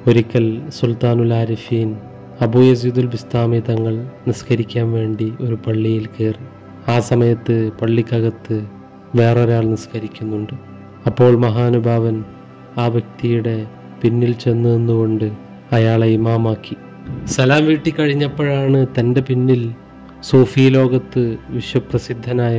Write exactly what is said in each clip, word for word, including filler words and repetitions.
ഒരിക്കൽ സുൽത്താനുൽ ആരിഫീൻ അബൂ യസീദുൽ ബിസ്താമി തങ്ങൾ നിസ്കരിക്കാൻ വേണ്ടി ഒരു പള്ളിയിൽ കയറി. ആ സമയത്ത് പള്ളിക്കകത്ത് വേറൊരാൾ നിസ്കരിക്കുന്നുണ്ട്. അപ്പോൾ മഹാനുഭാവൻ ആ വ്യക്തിയുടെ പിന്നിൽ ചെന്ന് നിന്നുകൊണ്ട് അയാളെ ഇമാമാക്കി. സലാം വീട്ടി കഴിഞ്ഞപ്പോഴാണ് തൻ്റെ പിന്നിൽ സൂഫി ലോകത്ത് വിശ്വപ്രസിദ്ധനായ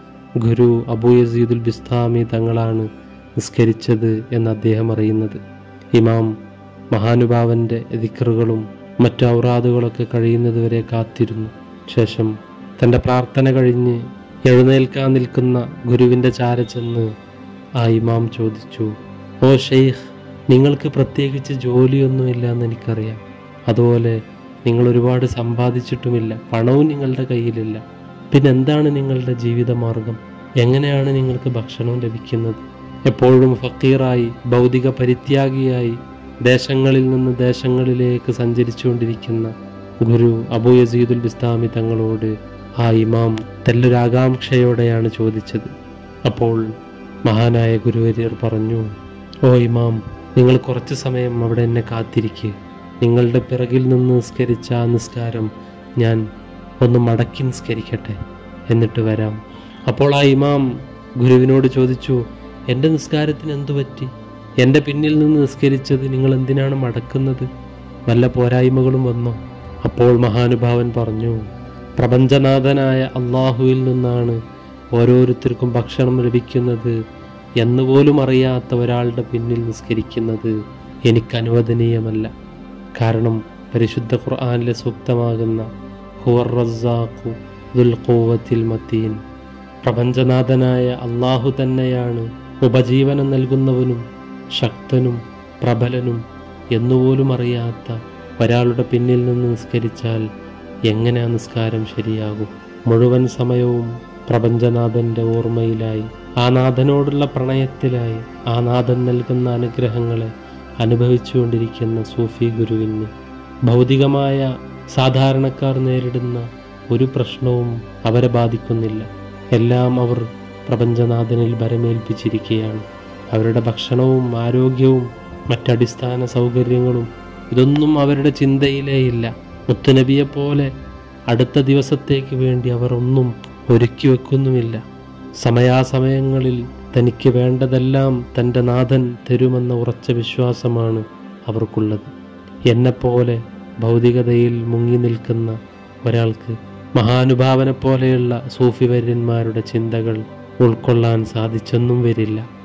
ഗുരു അബൂ യസീദുൽ ബിസ്താമി തങ്ങളാണ് നിസ്കരിച്ചത് എന്ന് അദ്ദേഹം അറിയുന്നത്. ഇമാം മഹാനുഭാവൻ്റെ ദിക്റുകളും മറ്റു ഔറാദുകളൊക്കെ കഴിയുന്നതുവരെ കാത്തിരുന്നു. ശേഷം തൻ്റെ പ്രാർത്ഥന കഴിഞ്ഞ് എഴുന്നേൽക്കാൻ നിൽക്കുന്ന ഗുരുവിൻ്റെ ചാര ചെന്ന് ആ ഇമാം ചോദിച്ചു, ഓ ഷെയ്ഖ്, നിങ്ങൾക്ക് പ്രത്യേകിച്ച് ജോലിയൊന്നുമില്ല എന്ന് എനിക്കറിയാം. അതുപോലെ നിങ്ങൾ ഒരുപാട് സമ്പാദിച്ചിട്ടുമില്ല, പണവും നിങ്ങളുടെ കയ്യിലില്ല. പിന്നെ എന്താണ് നിങ്ങളുടെ ജീവിതമാർഗം? എങ്ങനെയാണ് നിങ്ങൾക്ക് ഭക്ഷണം ലഭിക്കുന്നത്? എപ്പോഴും ഫക്കീറായി ഭൗതിക പരിത്യാഗിയായി ദേശങ്ങളിൽ നിന്ന് ദേശങ്ങളിലേക്ക് സഞ്ചരിച്ചുകൊണ്ടിരിക്കുന്ന ഗുരു അബൂ യസീദുൽ ബിസ്താമി തങ്ങളോട് ആ ഇമാം തെല്ലൊരാകാംക്ഷയോടെയാണ് ചോദിച്ചത്. അപ്പോൾ മഹാനായ ഗുരുവര്യർ പറഞ്ഞു, ഓ ഇമാം, നിങ്ങൾ കുറച്ച് സമയം അവിടെ എന്നെ കാത്തിരിക്കുക. നിങ്ങളുടെ പിറകിൽ നിന്ന് നിസ്കരിച്ച ആ നിസ്കാരം ഞാൻ ഒന്ന് മടക്കി നിസ്കരിക്കട്ടെ, എന്നിട്ട് വരാം. അപ്പോൾ ആ ഇമാം ഗുരുവിനോട് ചോദിച്ചു, എൻ്റെ നിസ്കാരത്തിന് എന്തു പറ്റി? എൻ്റെ പിന്നിൽ നിന്ന് നിസ്കരിച്ചത് നിങ്ങൾ എന്തിനാണ് മടക്കുന്നത്? വല്ല പോരായ്മകളും വന്നോ? അപ്പോൾ മഹാനുഭാവൻ പറഞ്ഞു, പ്രപഞ്ചനാഥനായ അള്ളാഹുവിൽ നിന്നാണ് ഓരോരുത്തർക്കും ഭക്ഷണം ലഭിക്കുന്നത് എന്നുപോലും അറിയാത്ത ഒരാളുടെ പിന്നിൽ നിസ്കരിക്കുന്നത് എനിക്ക് അനുവദനീയമല്ല. കാരണം പരിശുദ്ധ ഖുർആനിലെ സൂക്തമാകുന്ന ഹുവർ റസ്സാഖു ദുൽ ഖുവ്വത്തിൽ മതീൻ, പ്രപഞ്ചനാഥനായ അള്ളാഹു തന്നെയാണ് ഉപജീവനം നൽകുന്നവനും ശക്തനും പ്രബലനും എന്നുപോലും അറിയാത്ത ഒരാളുടെ പിന്നിൽ നിന്ന് നിസ്കരിച്ചാൽ എങ്ങനെ ആ നിസ്കാരം ശരിയാകും? മുഴുവൻ സമയവും പ്രപഞ്ചനാഥൻ്റെ ഓർമ്മയിലായി, ആ നാഥനോടുള്ള പ്രണയത്തിലായി, ആ നാഥൻ നൽകുന്ന അനുഗ്രഹങ്ങളെ അനുഭവിച്ചുകൊണ്ടിരിക്കുന്ന സൂഫി ഗുരുവിന് ഭൗതികമായ സാധാരണക്കാർ നേരിടുന്ന ഒരു പ്രശ്നവും അവരെ ബാധിക്കുന്നില്ല. എല്ലാം അവർ പ്രപഞ്ചനാഥനിൽ ഭരമേൽപ്പിച്ചിരിക്കുകയാണ്. അവരുടെ ഭക്ഷണവും ആരോഗ്യവും മറ്റടിസ്ഥാന സൗകര്യങ്ങളും ഇതൊന്നും അവരുടെ ചിന്തയിലേയില്ല. മുത്തുനബിയെപ്പോലെ അടുത്ത ദിവസത്തേക്ക് വേണ്ടി അവർ ഒന്നും ഒരുക്കി വെക്കുന്നുമില്ല. സമയാസമയങ്ങളിൽ തനിക്ക് വേണ്ടതെല്ലാം തൻ്റെ നാഥൻ തരുമെന്ന ഉറച്ച വിശ്വാസമാണ് അവർക്കുള്ളത്. എന്നെപ്പോലെ ഭൗതികതയിൽ മുങ്ങി നിൽക്കുന്ന ഒരാൾക്ക് മഹാനുഭാവനെ പോലെയുള്ള സൂഫിവര്യന്മാരുടെ ചിന്തകൾ ഉൾക്കൊള്ളാൻ സാധിച്ചെന്നും വരില്ല.